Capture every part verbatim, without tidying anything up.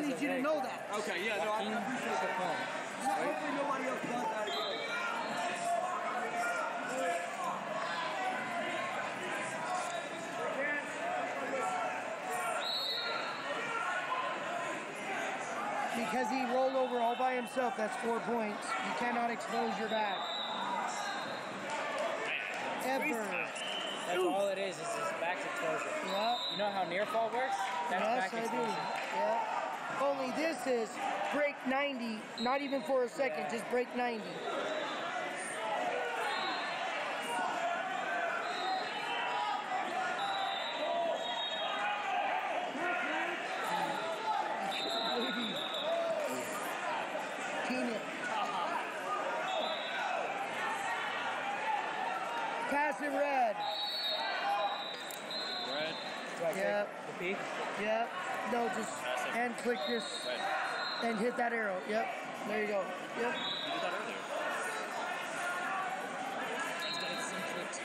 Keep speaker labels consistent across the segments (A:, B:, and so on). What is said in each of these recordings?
A: need you to know that.
B: Okay, yeah, no, I appreciate that. Hopefully nobody else does that again.
A: Because he rolled over all by himself, that's four points. You cannot expose your back. Ever.
C: That's all it is, is just back exposure.
A: Yeah.
C: You know how near fall works? That's
A: yes,
C: back
A: I
C: exposure.
A: do. Yeah. Only this is break ninety, not even for a second, just break ninety. Pass it red.
B: Red.
A: Yep.
C: The peak?
A: Yep. No, just and click this
B: Red.
A: and hit that arrow. Yep. There you go. Yep.
B: You did that earlier.
C: He's got it synced.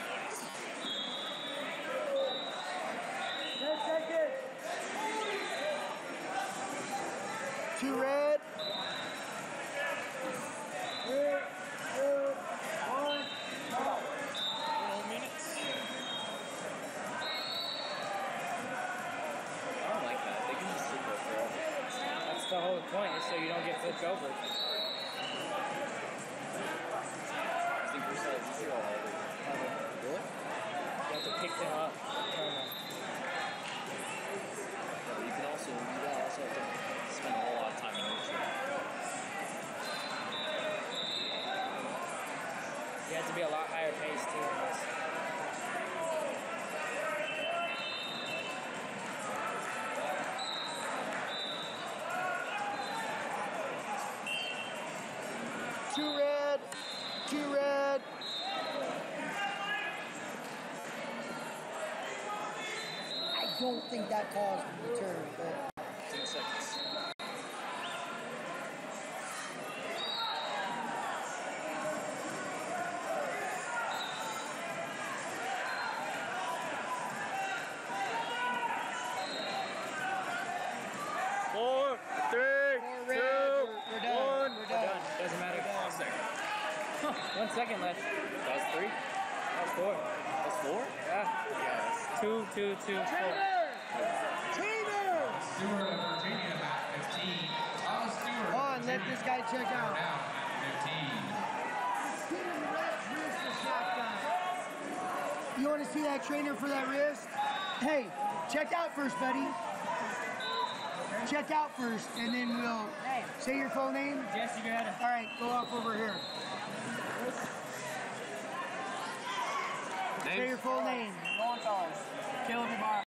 A: ten seconds. Two red. Three, two, one, go.
B: Minutes. I don't like that. They can just sit there forever.
C: That's the whole point, is so you don't get flipped over.
B: I think we're so easy all over. Really?
C: You have to pick them up. Turn them.
B: Yeah, but you can also, you also have to spend a whole lot of time in neutral.
C: You have to be a lot higher pace too in this.
A: Two red, two red. I don't think that caused the return, but
B: ten seconds. Four, three,
A: Four
B: two,
A: red. We're, we're done.
B: one.
A: We're
C: We're
A: done.
C: done. Doesn't matter.
B: One second.
C: Huh, one second left.
B: That was three?
C: That's four.
B: That's four?
C: Yeah.
B: Yes.
C: Two, two, two, four.
A: Trainer! Trainer!
D: Stewart of Virginia at fifteen. Thomas Stewart.
A: Come on, let this guy check out.
D: Now at fifteen.
A: You want to see that trainer for that wrist? Hey, check out first, buddy. Check out first, and then we'll
C: Hey.
A: say your full name.
C: Jesse, go ahead.
A: All right, go up over here. Say your full name.
C: Go on, fellas. Kill the bar.